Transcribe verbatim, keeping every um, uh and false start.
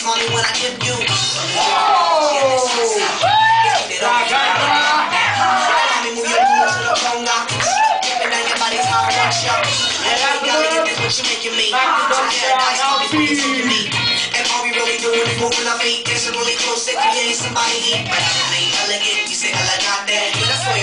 mommy, when I give you. What you making me? And are we really doing it? Moving our feet, dancing really close. If you ain't somebody, but I ain't elegant. You say elegante. But that's why